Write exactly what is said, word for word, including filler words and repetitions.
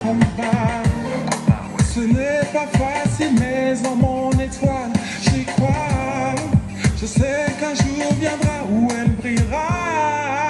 combat. Ce n'est pas facile, mais en mon étoile, j'y crois. Je sais qu'un jour viendra où elle brillera.